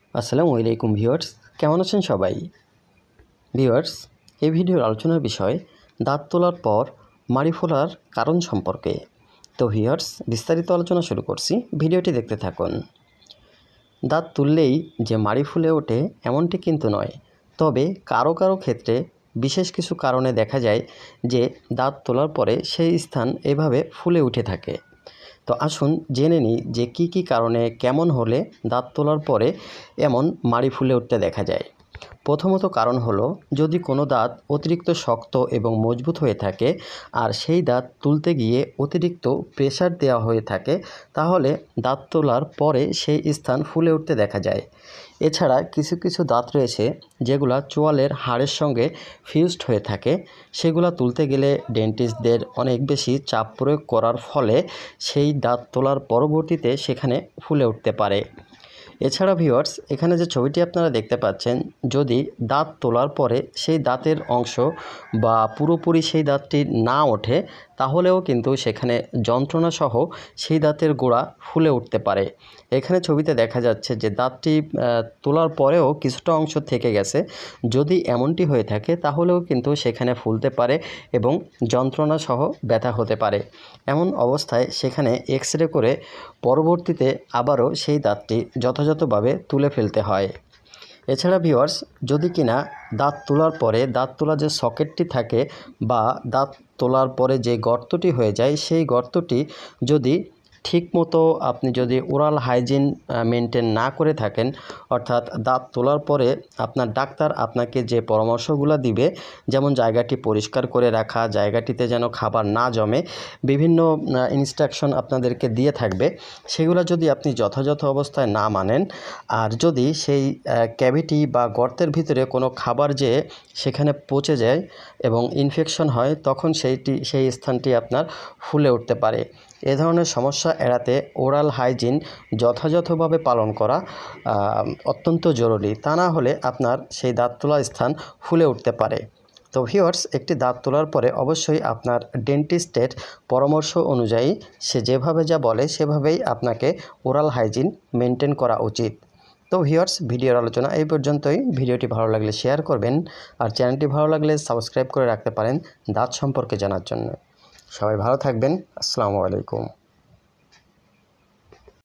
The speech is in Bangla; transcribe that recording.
আসসালামু আলাইকুম ভিউয়ার্স, কেমন আছেন সবাই? ভিউয়ার্স, এই ভিডিওর আলোচনার বিষয় দাঁত তোলার পর মাড়ি ফোলার কারণ সম্পর্কে। তো ভিউয়ার্স, বিস্তারিত আলোচনা শুরু করছি, ভিডিওটি দেখতে থাকুন। দাঁত তুললেই যে মাড়ি ফুলে ওঠে এমনটি কিন্তু নয়, তবে কারো কারো ক্ষেত্রে বিশেষ কিছু কারণে দেখা যায় যে দাঁত তোলার পরে সেই স্থান এভাবে ফুলে উঠে থাকে। তো আসুন জেনে নিই যে কী কী কারণে কেমন হলে দাঁত তোলার পরে এমন মাড়ি ফুলে উঠতে দেখা যায়। প্রথমত কারণ হলো, যদি কোনো দাঁত অতিরিক্ত শক্ত এবং মজবুত হয়ে থাকে আর সেই দাঁত তুলতে গিয়ে অতিরিক্ত প্রেসার দেওয়া হয়ে থাকে, তাহলে দাঁত তোলার পরে সেই স্থান ফুলে উঠতে দেখা যায়। এছাড়া কিছু কিছু দাঁত রয়েছে যেগুলা চোয়ালের হাড়ের সঙ্গে ফিউজড হয়ে থাকে, সেগুলা তুলতে গেলে ডেন্টিস্টদের অনেক বেশি চাপ প্রয়োগ করার ফলে সেই দাঁত তোলার পরবর্তীতে সেখানে ফুলে উঠতে পারে। এছাড়া ভিউয়ার্স, এখানে যে ছবিটি আপনারা দেখতে পাচ্ছেন, যদি দাঁত তোলার পরে সেই দাঁতের অংশ বা পুরোপুরি সেই দাঁতটি না ওঠে, তাহলেও কিন্তু সেখানে যন্ত্রণাসহ সেই দাঁতের গোড়া ফুলে উঠতে পারে। এখানে ছবিতে দেখা যাচ্ছে যে দাঁতটি তোলার পরেও কিছুটা অংশ থেকে গেছে। যদি এমনটি হয়ে থাকে তাহলেও কিন্তু সেখানে ফুলতে পারে এবং যন্ত্রণাসহ ব্যথা হতে পারে। এমন অবস্থায় সেখানে এক্স-রে করে পরবর্তীতে আবারও সেই দাঁতটি যথাযথভাবে তুলে ফেলতে হয়। এছাড়া ভিউয়ার্স, যদি কিনা দাঁত তোলার পরে দাঁত তোলা যে সকেটটি থাকে বা দাঁত তোলার পরে যে গর্তটি হয়ে যায়, সেই গর্তটি যদি ঠিকমতো আপনি যদি ওরাল হাইজিন মেনটেন না করে থাকেন, অর্থাৎ দাঁত তোলার পরে আপনার ডাক্তার আপনাকে যে পরামর্শগুলো দিবে, যেমন জায়গাটি পরিষ্কার করে রাখা, জায়গাটিতে যেন খাবার না জমে, বিভিন্ন ইনস্ট্রাকশন আপনাদেরকে দিয়ে থাকবে, সেগুলো যদি আপনি যথাযথ অবস্থায় না মানেন, আর যদি সেই ক্যাভিটি বা গর্তের ভিতরে কোনো খাবার যেয়ে সেখানে পচে যায় এবং ইনফেকশন হয়, তখন সেই স্থানটি আপনার ফুলে উঠতে পারে। এ ধরনের সমস্যা এড়াতে ওরাল হাইজিন যথাযথভাবে পালন করা অত্যন্ত জরুরি। তা না হলে আপনার সেই দাঁত তোলা স্থান ফুলে উঠতে পারে। তো ভিউয়ার্স, একটি দাঁত তোলার পরে অবশ্যই আপনার ডেন্টিস্টের পরামর্শ অনুযায়ী সে যেভাবে যা বলে সেভাবেই আপনাকে ওরাল হাইজিন মেনটেন করা উচিত। তো ভিউয়ার্স, ভিডিওর আলোচনা এই পর্যন্তই। ভিডিওটি ভালো লাগলে শেয়ার করবেন, আর চ্যানেলটি ভালো লাগলে সাবস্ক্রাইব করে রাখতে পারেন দাঁত সম্পর্কে জানার জন্য। সবাই ভালো থাকবেন। আসসালামু আলাইকুম।